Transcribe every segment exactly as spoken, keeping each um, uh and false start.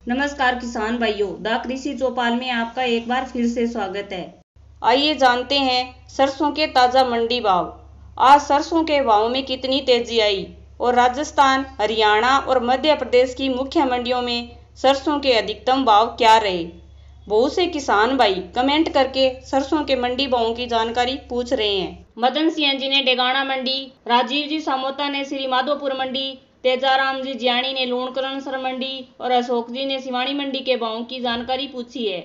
नमस्कार किसान भाइयों, द कृषि चौपाल में आपका एक बार फिर से स्वागत है। आइए जानते हैं सरसों के ताजा मंडी भाव। आज सरसों के भाव में कितनी तेजी आई और राजस्थान, हरियाणा और मध्य प्रदेश की मुख्य मंडियों में सरसों के अधिकतम भाव क्या रहे। बहुत से किसान भाई कमेंट करके सरसों के मंडी भावों की जानकारी पूछ रहे हैं। मदन सिंह जी ने डेगाना मंडी, राजीव जी सामोता ने श्री माधोपुर मंडी, तेजाराम जी जियाणी ने लूणकरणसर मंडी और अशोक जी ने सिवानी मंडी के भावों की जानकारी पूछी है।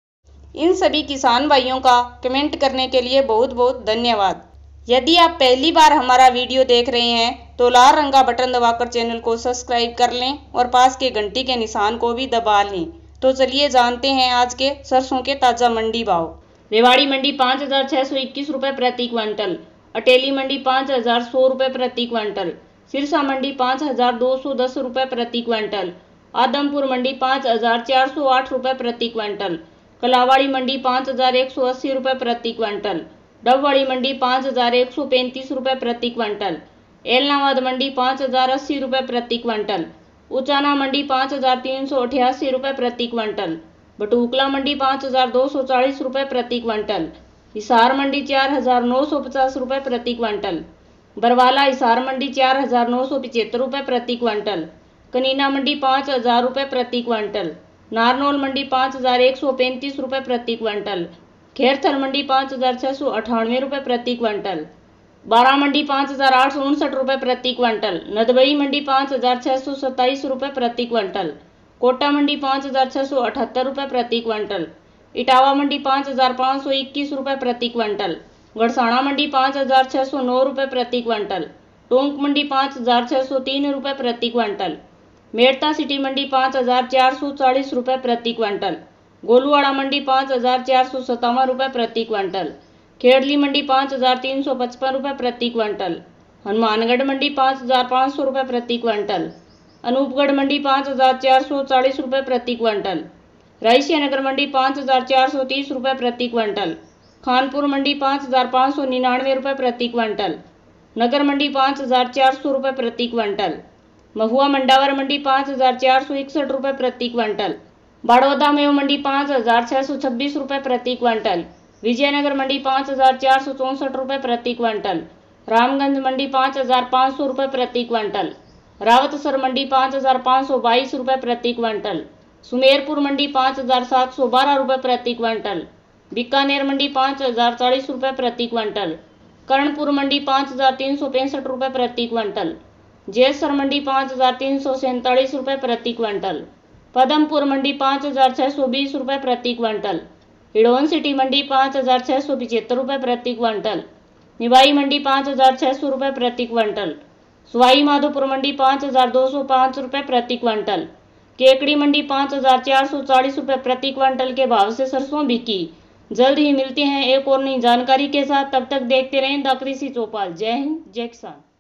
इन सभी किसान भाइयों का कमेंट करने के लिए बहुत बहुत धन्यवाद। यदि आप पहली बार हमारा वीडियो देख रहे हैं तो लाल रंग का बटन दबाकर चैनल को सब्सक्राइब कर लें और पास के घंटी के निशान को भी दबा लें। तो चलिए जानते हैं आज के सरसों के ताजा मंडी भाव। रेवाड़ी मंडी पाँच हजार छः सौ इक्कीस रुपये प्रति क्विंटल, अटेली मंडी पाँच हजार सौ रुपये प्रति क्विंटल, सिरसा मंडी पाँच हजार दो सौ दस रुपये प्रति क्विंटल, आदमपुर मंडी पाँच हजार चार सौ आठ रुपये प्रति क्विंटल, कलावाड़ी मंडी पाँच हजार एक सौ अस्सी रुपये प्रति क्विंटल, डबवाड़ी मंडी पाँच हजार एक सौ पैंतीस रुपये प्रति क्विंटल, एलनाबाद मंडी पाँच हजार अस्सी रुपये प्रति क्विंटल, उचाना मंडी पाँच हजार तीन सौ अठासी रुपये प्रति क्विंटल, बटुकला मंडी पाँच हजार दो सौ चालीस रुपये प्रति क्विंटल, हिसार मंडी चार हजार नौ सौ पचास रुपये प्रति क्विंटल, बरवाला हिसार मंडी चार हजार नौ सौ पिचहत्तर रुपये प्रति क्विंटल, कनीना मंडी पाँच हजार रुपये प्रति क्विंटल, नारनौल मंडी पाँच हजार एक सौ पैंतीस रुपये प्रति क्विंटल, खेरथल मंडी पाँच हजार छः सौ अठानवे रुपये प्रति क्विंटल, बारा मंडी पाँच हजार आठ सौ उनसठ रुपये प्रति क्विंटल, नदबई मंडी पाँच हजार छः सौ सत्ताईस रुपये प्रति क्विंटल, कोटा मंडी पाँच हजार छः सौ अठहत्तर रुपये प्रति क्विंटल, इटावा मंडी पाँच हजार पाँच सौ इक्कीस रुपये प्रति क्विंटल, गड़साना मंडी पाँच हजार छः सौ नौ रुपये प्रति क्विंटल, टोंक मंडी पाँच हजार छः सौ तीन रुपये प्रति क्विंटल, मेड़ता सिटी मंडी पाँच हजार चार सौ चालीस रुपये प्रति क्विंटल, गोलूवाड़ा मंडी पाँच हजार चार सौ सत्तावन रुपये प्रति क्विंटल, खेड़ली मंडी पाँच हजार तीन सौ पचपन रुपये प्रति क्विंटल, हनुमानगढ़ मंडी पाँच हजार पाँच सौ रुपये प्रति क्विंटल, अनूपगढ़ मंडी पाँच हजार चार सौ चालीस रुपये प्रति क्विंटल, रायसिया नगर मंडी पाँच हजार चार सौ तीस रुपये प्रति क्विंटल, खानपुर मंडी पाँच हजार पाँच सौ निन्यानवे रुपये प्रति क्विंटल, नगर मंडी पाँच हजार चार सौ रुपये प्रति क्विंटल, महुआ मंडावर मंडी पाँच हजार चार सौ इकसठ रुपये प्रति क्विंटल, बड़ौदा मेव मंडी पाँच हजार छः सौ छब्बीस रुपये प्रति क्विंटल, विजयनगर मंडी पाँच हजार चार सौ चौंसठ रुपये प्रति क्विंटल, रामगंज मंडी पाँच हजार पाँच सौ रुपये प्रति क्विंटल, रावतसर मंडी पाँच हजार पाँच सौ बाईस रुपये प्रति क्विंटल, सुमेरपुर मंडी पाँच हजार सात सौ बारह रुपये प्रति क्विंटल, बीकानेर मंडी पाँच हजार चालीस रुपये प्रति क्विंटल, कर्णपुर मंडी पाँच हजार तीन सौ पैंसठ रुपये प्रति क्विंटल, जयसर मंडी पाँच हजार तीन सौ सैंतालीस रुपये प्रति क्विंटल, पदमपुर मंडी पाँच हजार छः सौ बीस रुपये प्रति क्विंटल, हिडोन सिटी मंडी पाँच हजार छः सौ पिचहत्तर रुपये प्रति क्विंटल, निवाई मंडी पाँच हजार छः सौ रुपये प्रति क्विंटल, सवाई माधोपुर मंडी पाँच हजार दो सौ पाँच रुपये प्रति क्विंटल, केकड़ी मंडी पाँच हजार चार सौ चालीस रुपये प्रति क्विंटल के भाव से सरसों बिकी। जल्द ही मिलते हैं एक और नई जानकारी के साथ। तब तक देखते रहें द कृषि चौपाल। जय हिंद, जय किसान।